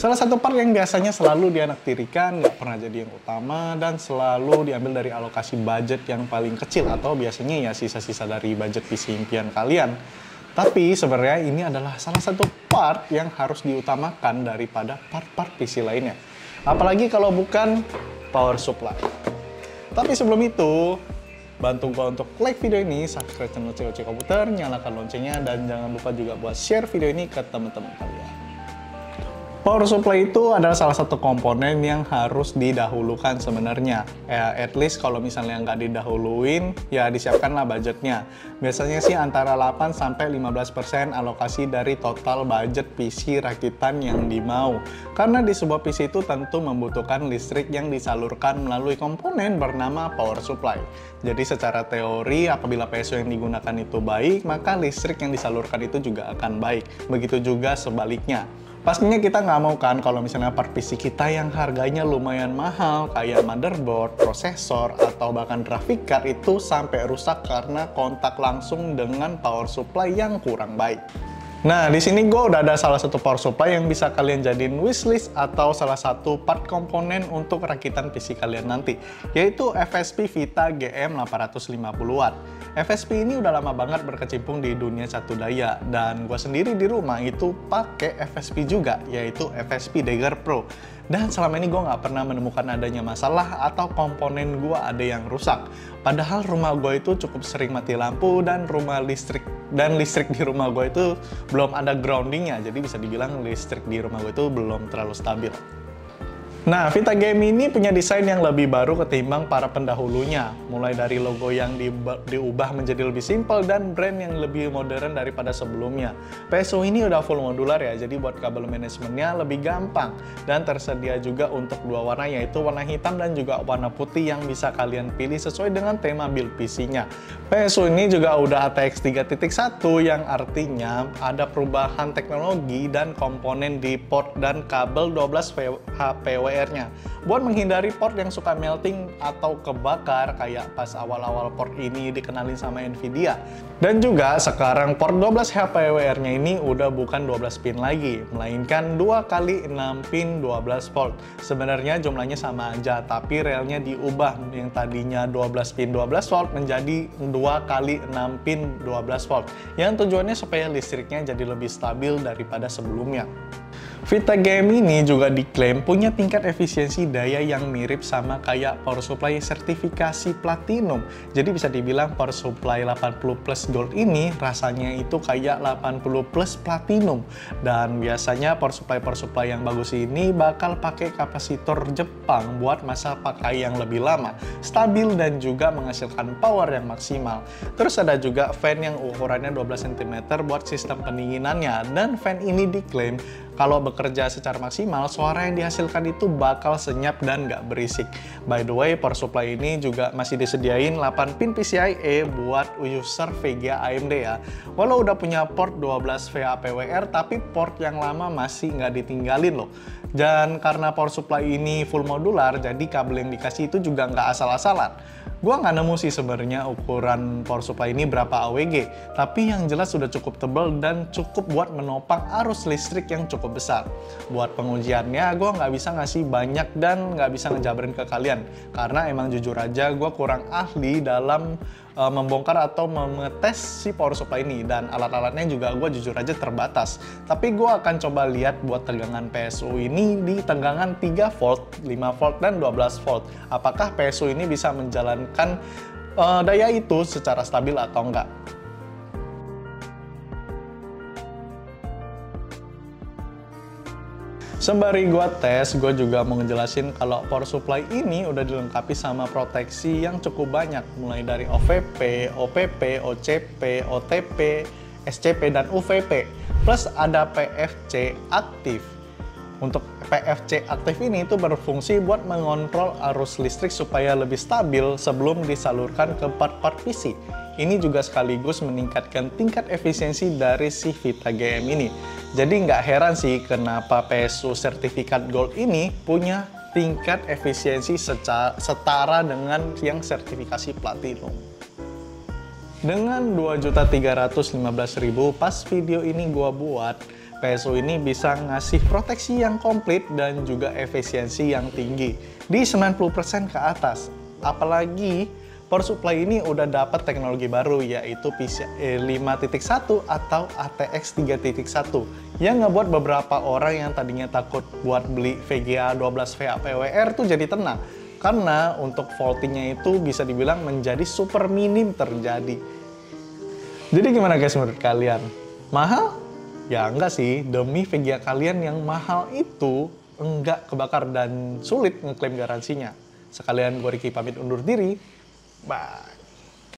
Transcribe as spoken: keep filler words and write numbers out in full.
Salah satu part yang biasanya selalu dianaktirikan, nggak pernah jadi yang utama, dan selalu diambil dari alokasi budget yang paling kecil, atau biasanya ya sisa-sisa dari budget P C impian kalian. Tapi sebenarnya ini adalah salah satu part yang harus diutamakan daripada part-part P C lainnya. Apalagi kalau bukan power supply. Tapi sebelum itu, bantu gua untuk like video ini, subscribe channel C O C Komputer, nyalakan loncengnya, dan jangan lupa juga buat share video ini ke teman-teman kalian. Power supply itu adalah salah satu komponen yang harus didahulukan sebenarnya. Ya, at least kalau misalnya nggak didahuluin, ya disiapkanlah budgetnya. Biasanya sih antara delapan sampai lima belas persen alokasi dari total budget P C rakitan yang dimau. Karena di sebuah P C itu tentu membutuhkan listrik yang disalurkan melalui komponen bernama power supply. Jadi secara teori, apabila P S U yang digunakan itu baik, maka listrik yang disalurkan itu juga akan baik. Begitu juga sebaliknya. Pastinya kita nggak mau kan kalau misalnya part P C kita yang harganya lumayan mahal, kayak motherboard, prosesor, atau bahkan graphic card itu sampai rusak karena kontak langsung dengan power supply yang kurang baik. Nah, di sini gue udah ada salah satu power supply yang bisa kalian jadiin wishlist atau salah satu part komponen untuk rakitan P C kalian nanti, yaitu F S P Vita G M delapan ratus lima puluh watt. F S P ini udah lama banget berkecimpung di dunia satu daya, dan gue sendiri di rumah itu pakai F S P juga, yaitu F S P Dagger Pro. Dan selama ini gue nggak pernah menemukan adanya masalah atau komponen gue ada yang rusak. Padahal rumah gue itu cukup sering mati lampu, dan rumah listrik dan listrik di rumah gue itu belum ada groundingnya, jadi bisa dibilang listrik di rumah gue itu belum terlalu stabil. Nah, Vita G M ini punya desain yang lebih baru ketimbang para pendahulunya, mulai dari logo yang di, diubah menjadi lebih simpel dan brand yang lebih modern daripada sebelumnya. P S U ini udah full modular ya, jadi buat kabel manajemennya lebih gampang, dan tersedia juga untuk dua warna, yaitu warna hitam dan juga warna putih yang bisa kalian pilih sesuai dengan tema build P C-nya. P S U ini juga udah A T X tiga titik satu yang artinya ada perubahan teknologi dan komponen di port dan kabel dua belas H P W R-nya. Buat menghindari port yang suka melting atau kebakar kayak pas awal-awal port ini dikenalin sama Nvidia. Dan juga sekarang port dua belas H P W R-nya ini udah bukan dua belas pin lagi, melainkan dua kali enam pin dua belas volt. Sebenarnya jumlahnya sama aja, tapi relnya diubah yang tadinya dua belas pin dua belas volt menjadi dua kali enam pin dua belas volt. Yang tujuannya supaya listriknya jadi lebih stabil daripada sebelumnya. Vita G M ini juga diklaim punya tingkat efisiensi daya yang mirip sama kayak power supply sertifikasi platinum. Jadi bisa dibilang power supply delapan puluh plus gold ini rasanya itu kayak delapan puluh plus platinum. Dan biasanya power supply power supply yang bagus ini bakal pakai kapasitor Jepang buat masa pakai yang lebih lama, stabil dan juga menghasilkan power yang maksimal. Terus ada juga fan yang ukurannya dua belas sentimeter buat sistem pendinginannya, dan fan ini diklaim kalau bekerja secara maksimal, suara yang dihasilkan itu bakal senyap dan nggak berisik. By the way, power supply ini juga masih disediain delapan pin P C I E buat user V G A A M D ya. Walau udah punya port dua belas V H P W R, tapi port yang lama masih nggak ditinggalin loh. Dan karena power supply ini full modular, jadi kabel yang dikasih itu juga nggak asal-asalan. Gua nggak nemu sih sebenarnya ukuran power supply ini berapa A W G, tapi yang jelas sudah cukup tebal dan cukup buat menopang arus listrik yang cukup besar. Buat pengujiannya, gue nggak bisa ngasih banyak dan nggak bisa ngejabarin ke kalian, karena emang jujur aja gue kurang ahli dalam uh, membongkar atau mengetes si power supply ini, dan alat-alatnya juga gue jujur aja terbatas. Tapi gue akan coba lihat buat tegangan P S U ini di tegangan tiga volt, lima volt, dan dua belas volt. Apakah P S U ini bisa menjalankan uh, daya itu secara stabil atau enggak. Sembari gua tes, gue juga mau ngejelasin kalau power supply ini udah dilengkapi sama proteksi yang cukup banyak, mulai dari O V P, O P P, O C P, O T P, S C P, dan U V P. Plus ada P F C aktif. Untuk P F C aktif ini itu berfungsi buat mengontrol arus listrik supaya lebih stabil sebelum disalurkan ke part-part P C. Ini juga sekaligus meningkatkan tingkat efisiensi dari si Vita G M ini. Jadi nggak heran sih kenapa P S U sertifikat gold ini punya tingkat efisiensi secara, setara dengan yang sertifikasi platinum. Dengan dua juta tiga ratus lima belas ribu pas video ini gua buat, P S U ini bisa ngasih proteksi yang komplit dan juga efisiensi yang tinggi di sembilan puluh persen ke atas. Apalagi power supply ini udah dapat teknologi baru yaitu P C I E lima titik satu atau A T X tiga titik satu yang ngebuat beberapa orang yang tadinya takut buat beli V G A dua belas V A P W R tuh jadi tenang. Karena untuk faultingnya itu bisa dibilang menjadi super minim terjadi. Jadi gimana guys menurut kalian? Mahal? Ya enggak sih, demi V G A kalian yang mahal itu enggak kebakar dan sulit ngeklaim garansinya. Sekalian gue Ricky pamit undur diri. Bye.